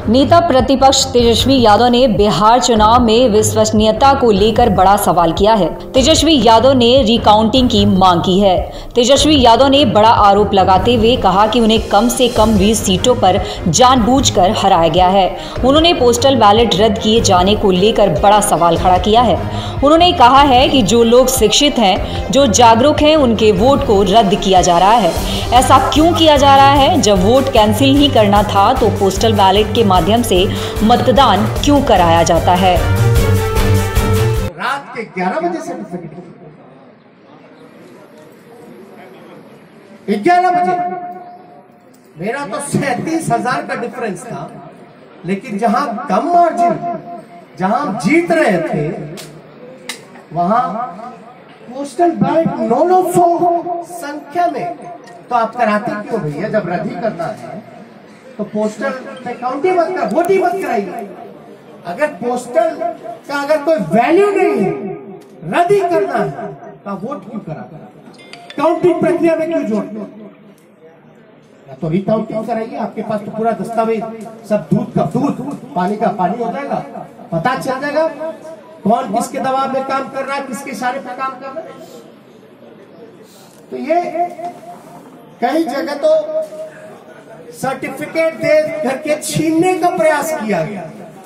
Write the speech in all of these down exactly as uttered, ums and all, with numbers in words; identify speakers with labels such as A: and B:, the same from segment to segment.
A: नेता प्रतिपक्ष तेजस्वी यादव ने बिहार चुनाव में विश्वसनीयता को लेकर बड़ा सवाल किया है। तेजस्वी यादव ने रिकाउंटिंग की मांग की है। तेजस्वी यादव ने बड़ा आरोप लगाते हुए कहा कि उन्हें कम से कम बीस सीटों पर जानबूझकर हराया गया है। उन्होंने पोस्टल बैलेट रद्द किए जाने को लेकर बड़ा सवाल खड़ा किया है। उन्होंने कहा है कि जो लोग शिक्षित हैं, जो जागरूक हैं, उनके वोट को रद्द किया जा रहा है। ऐसा क्यों किया जा रहा है? जब वोट कैंसिल ही करना था तो पोस्टल बैलेट के माध्यम से मतदान क्यों कराया जाता है?
B: रात के ग्यारह बजे से ग्यारह बजे मेरा तो सैंतीस हजार का डिफरेंस था, लेकिन जहां कम मार्जिन, जहां हम जीत रहे थे, वहां पोस्टल बैलेट नौ नौ सौ संख्या में। तो आप कराते क्यों भैया? जब रद्द ही करना है तो पोस्टल पे काउंटिंग मत कर, वोट ही मत कराइए। अगर पोस्टल का अगर कोई वैल्यू नहीं है, रद्द ही करना है, तो वोट क्यों करा? काउंटिंग प्रक्रिया में क्यों जोड़ते? या तो रिकाउंटिंग कराइए। आपके पास तो पूरा दस्तावेज, सब दूध का दूध, पानी का पानी हो जाएगा, पता चल जाएगा कौन किसके दबाव में काम कर रहा है, किसके इशारे पर काम कर रहा है। तो ये कई जगह तो सर्टिफिकेट दे करके छीनने का प्रयास किया गया।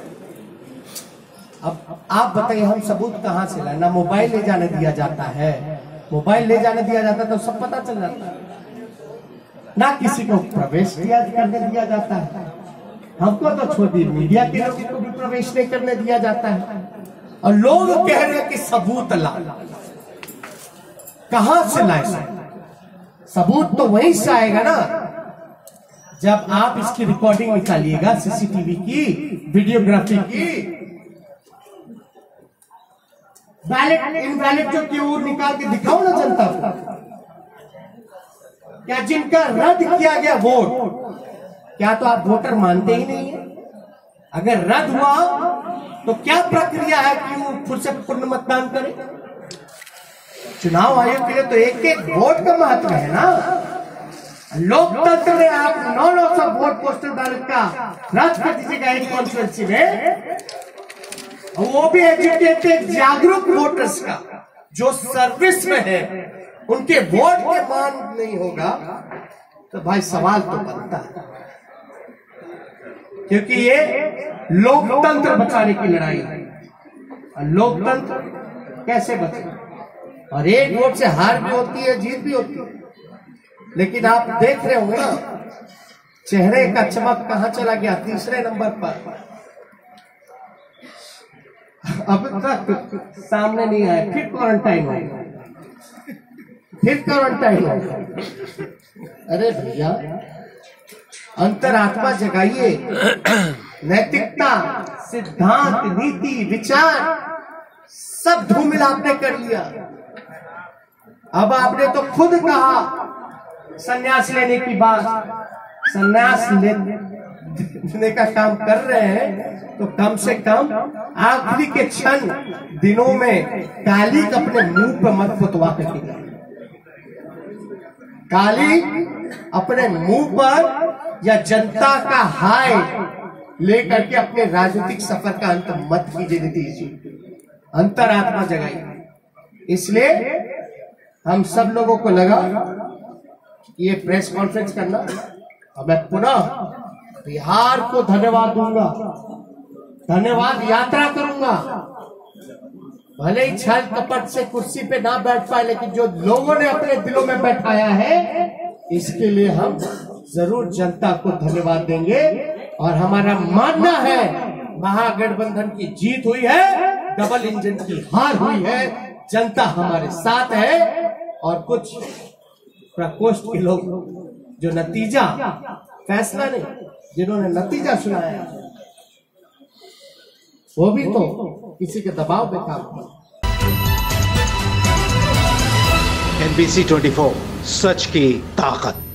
B: अब आप बताइए, हम सबूत कहां से लाए? ना मोबाइल ले जाने दिया जाता है, मोबाइल ले जाने दिया जाता तो सब पता चल जाता है। ना किसी को प्रवेश करने दिया जाता है। हमको तो छोड़ दी, मीडिया के लोगों को भी प्रवेश नहीं करने दिया जाता है। और लोग कह रहे हैं कि सबूत ला। कहां से लाए? सबूत तो वहीं से आएगा ना, जब आप इसकी रिकॉर्डिंग निकालिएगा, सीसीटीवी की, वीडियोग्राफी की। बैलेट इनवैलिड जो की ओर निकाल के दिखाओ ना जनता को। क्या जिनका रद्द किया गया वोट, क्या तो आप वोटर मानते ही नहीं है? अगर रद्द हुआ तो क्या प्रक्रिया है कि वो फिर से पूर्ण मतदान करे? चुनाव आयोग के लिए तो एक एक वोट का महत्व है ना। लोकतंत्र में आप नौ नौ सौ वोट पोस्टल बैलेट का रद्द कर दीजिएगा एक कॉन्स्टिट्यूंसी में, वो भी एजुकेटेड जागरूक वोटर्स का, जो सर्विस में है, उनके वोट के मान नहीं होगा, तो भाई सवाल तो बनता है। क्योंकि ये लोकतंत्र बचाने की लड़ाई है। और लोकतंत्र कैसे बचे? और एक वोट से हार भी होती है, जीत भी होती है। लेकिन आप देख रहे होंगे ना, चेहरे का चमक कहां चला गया? तीसरे नंबर पर। अब तक सामने नहीं आया, फिर क्वारंटाइन हो, फिर क्वारंटाइन हो। अरे भैया, अंतरात्मा जगाइए। नैतिकता, सिद्धांत, नीति, विचार सब धूमिल आपने कर लिया। अब आपने तो खुद कहा संन्यास लेने की बात। संन्यास लेने का काम कर रहे हैं तो कम से कम आखिरी के क्षण दिनों में काली अपने मुंह पर मत पुतवा करके, काली अपने मुंह पर या जनता का हाय लेकर के अपने राजनीतिक सफर का अंत मत कीजिए नीतीश जी। अंतरात्मा जगाइए। इसलिए हम सब लोगों को लगा कि ये प्रेस कॉन्फ्रेंस करना, और मैं पुनः बिहार को धन्यवाद दूंगा, धन्यवाद यात्रा करूंगा। भले ही छल कपट से कुर्सी पे ना बैठ पाए, लेकिन जो लोगों ने अपने दिलों में बैठाया है, इसके लिए हम जरूर जनता को धन्यवाद देंगे। और हमारा मानना है महागठबंधन की जीत हुई है, डबल इंजन की हार हुई है, जनता हमारे साथ है। और कुछ प्रकोष्ठ के लोग जो नतीजा, फैसला नहीं, जिन्होंने नतीजा सुनाया, वो भी तो किसी के दबाव में काम किया।
C: एनबीसी चौबीस, सच की ताकत।